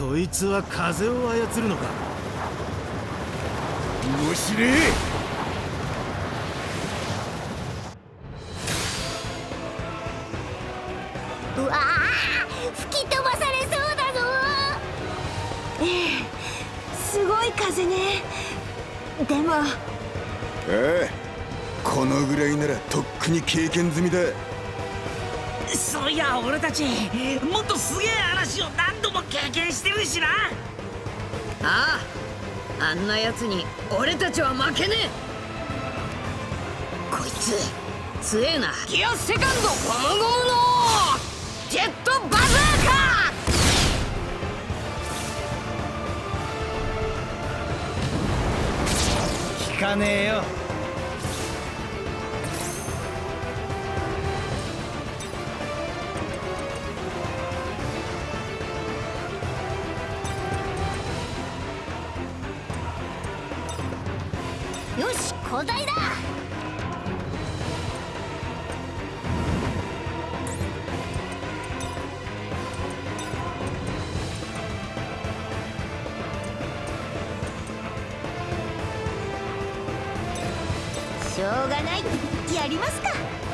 こいつは風を操るのか。面白い。 うわー、吹き飛ばされそうだぞ。すごい風ね。でもああ、このぐらいならとっくに経験済みだ。 そういや俺たちもっとすげえ嵐を何度も経験してるしな。 ああ、あんなやつに俺たちは負けねえ。こいつ強えな。ギアセカンドゴムゴムのジェットバズー効かねえよ。 よし、交代だ。しょうがない、やりますか。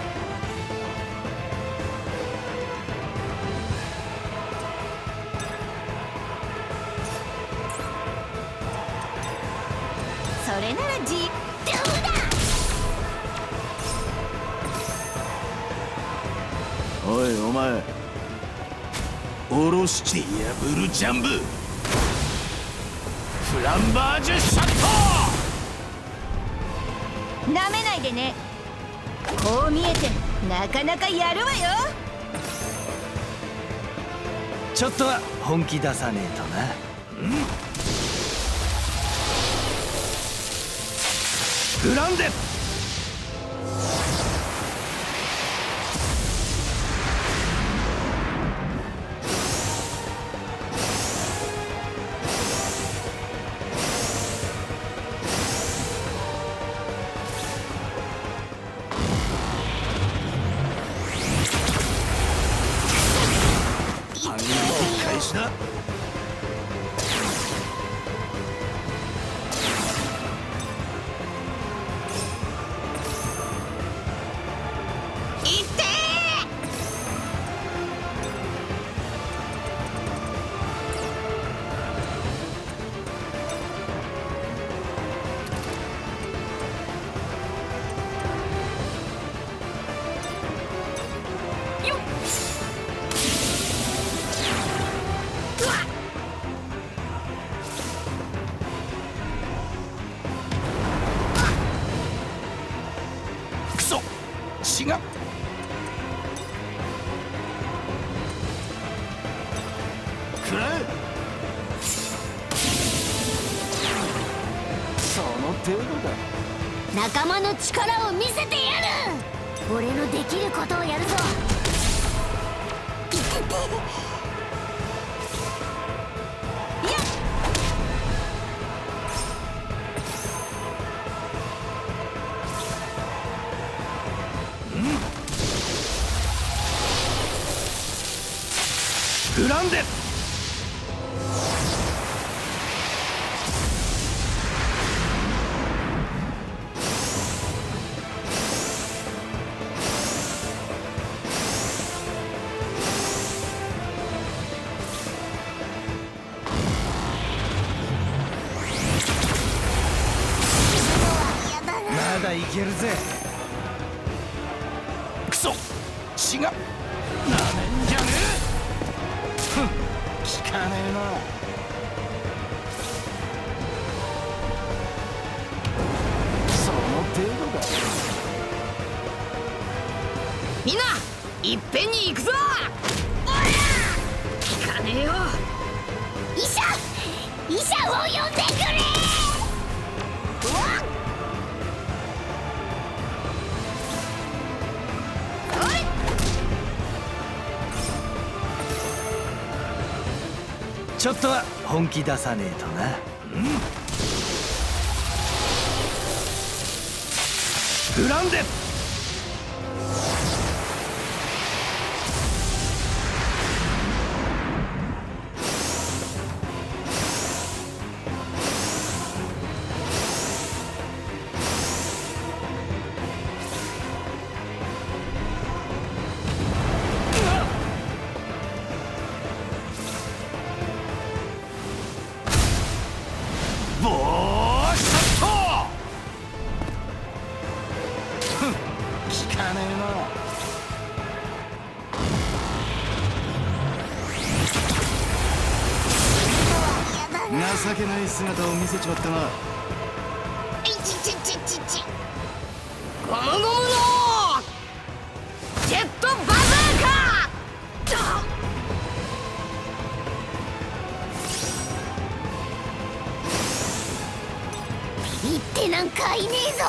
それならどうだ。 おいお前、下ろして破るジャンブフランバージュシャット。 なめないでね。こう見えてなかなかやるわよ。 ちょっとは本気出さねえとな。グランデ。開始だ。違う。くらえ。その程度だ。 仲間の力を見せてやる。俺のできることをやるぞ。いてて。 グランデ。まだいけるぜ。クソ、違う。なめんじゃねえ。効かねえな。その程度だ。 みんないっぺんに行くぞ。効かねえよ。 医者を呼んでくれ。 ちょっとは本気出さねえとな。グランデ。 聞かねえな。情けない姿を見せちまったな。 ゴムゴムのジェットバズーカ言ってなんかいねえぞ。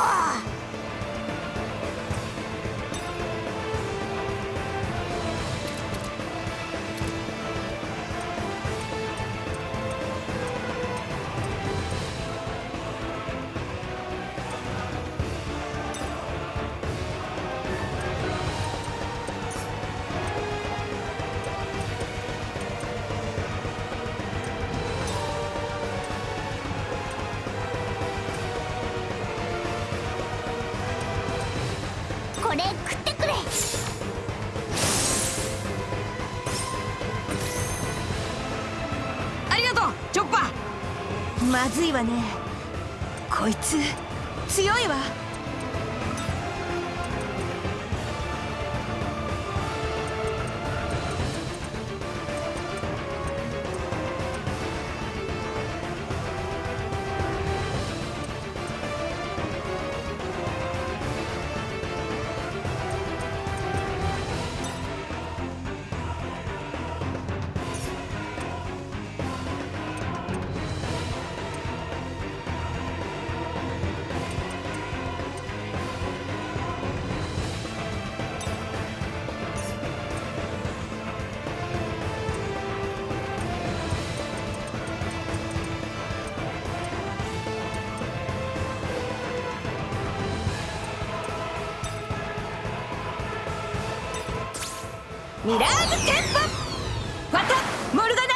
これ食ってくれ。 ありがとうチョッパー。まずいわね、こいつ強いわ。ミラーズテンポファタモルガ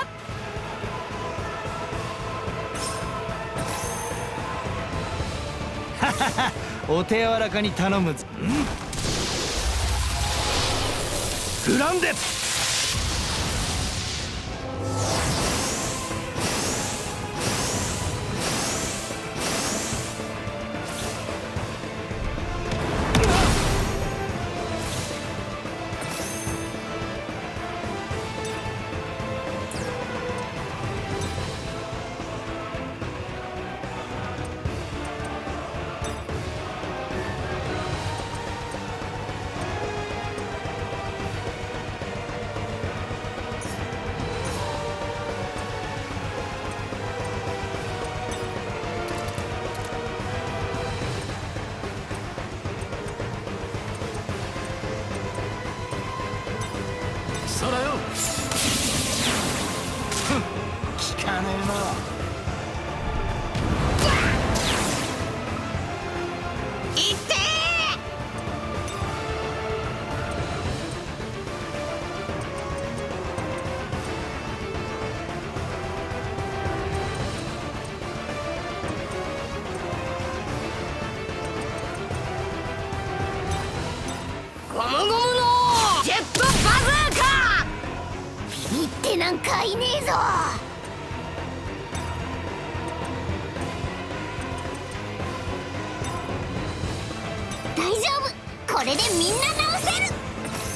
ナ。 お手柔らかに頼むぞ。グランデ。そらよ。聞かねえな。 いってー。ゴムゴムのジェットバズーカ。 言ってなんかいねえぞ。大丈夫、これでみんな直せる。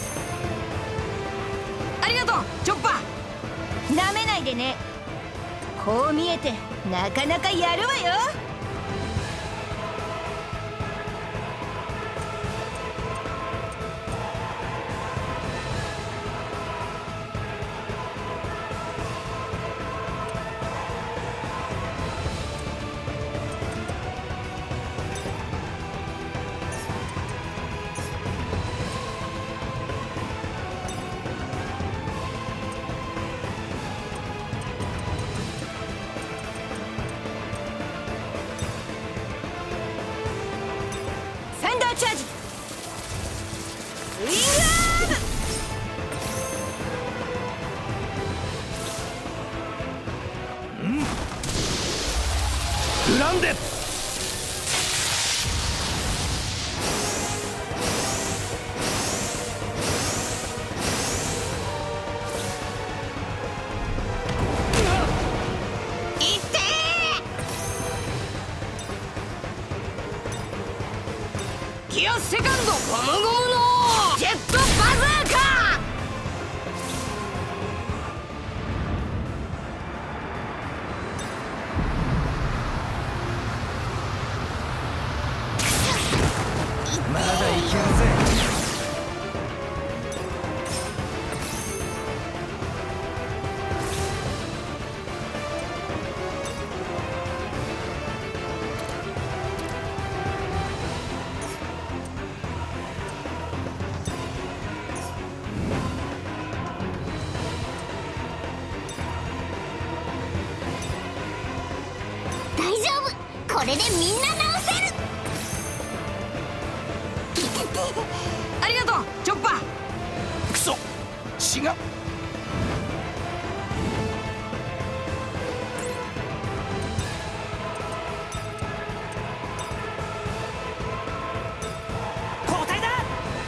ありがとうチョッパー。なめないでね。こう見えてなかなかやるわよ。サンダーチャージ。ウィングアーム。 グランデ。 いってー。キヨスゴムゴムのジェットバズーカ。 まだいけるぜ。 大丈夫、これでみんな直せる。 ありがとうチョッパー。 クソ違う。 交代だ。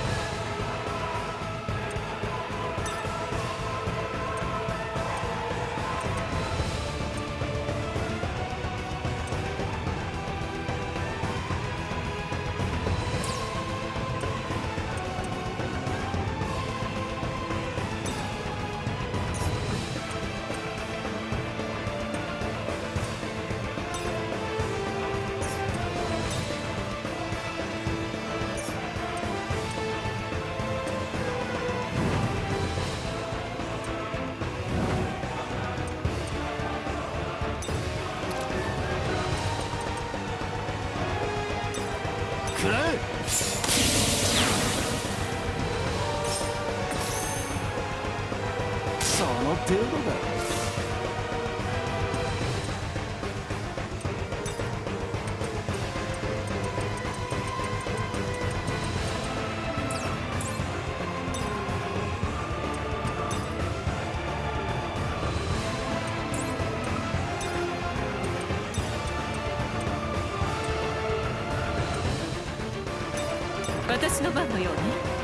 くらえ。その程度だ。 私の番のようね。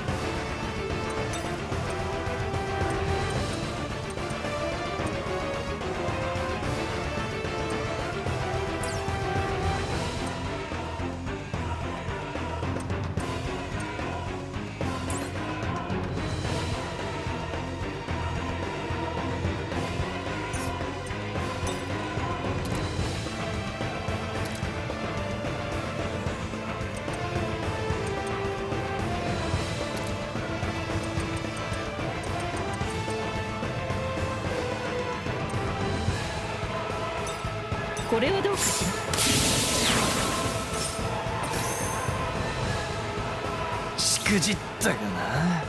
これはどうかしら。 しくじったかな。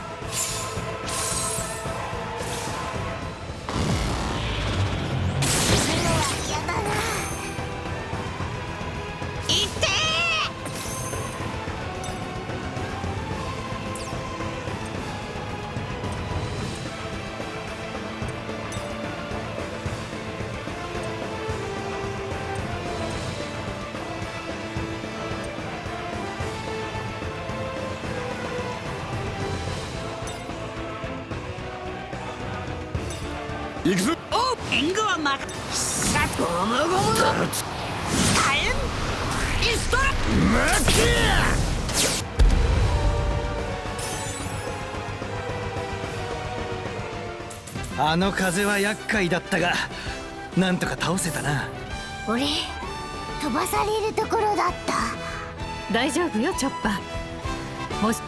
行くぞ。 お援護はまかさゴムゴムの火炎イストラマキア。あの風は厄介だったが、なんとか倒せたな。 俺飛ばされるところだった。 大丈夫よチョッパー。もし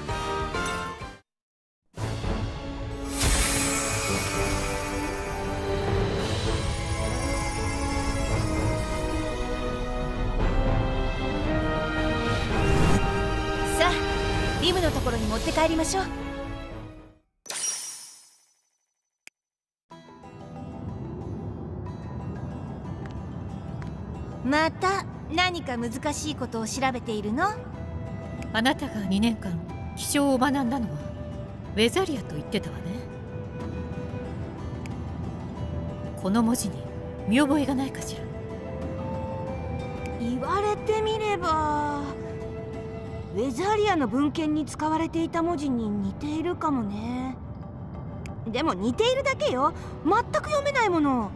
さあリムのところに持って帰りましょう。また何か難しいことを調べているの？ あなたが2年間気象を学んだのはウェザリアと言ってたわね。この文字に見覚えがないかしら。 言われてみればウェザリアの文献に使われていた文字に似ているかもね。でも似ているだけよ。全く読めないもの。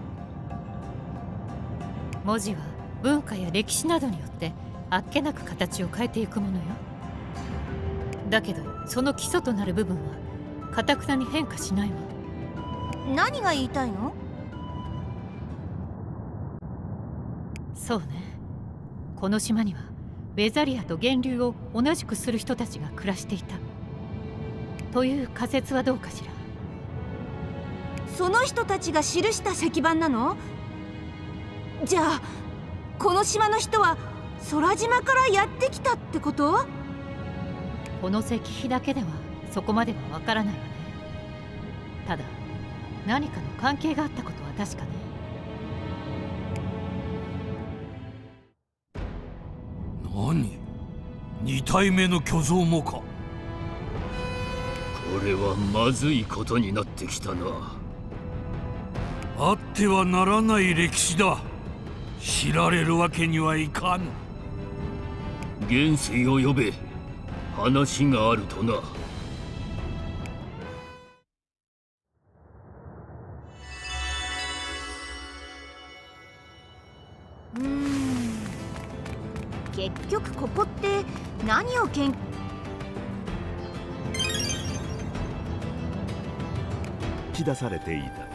文字は文化や歴史などによってあっけなく形を変えていくものよ。 だけどその基礎となる部分は頑くなに変化しないわ。 何が言いたいの？ そうね、この島にはウェザリアと源流を同じくする人たちが暮らしていたという仮説はどうかしら。 その人たちが記した石板なの？じゃあこの島の人は空島からやってきたってこと？ この石碑だけではそこまではわからないわね。ただ何かの関係があったことは確かね。 何？二体目の巨像もか？ これはまずいことになってきたな。 あってはならない歴史だ。知られるわけにはいかん。 元帥を呼べ。話があるとな。 結局ここって何を研究？ 引き出されていた。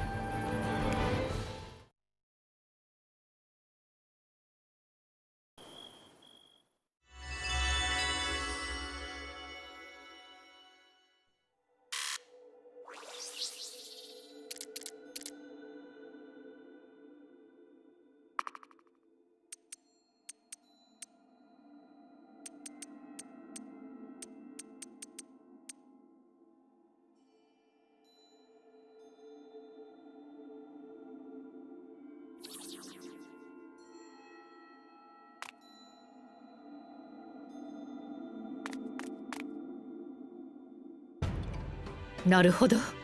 なるほど。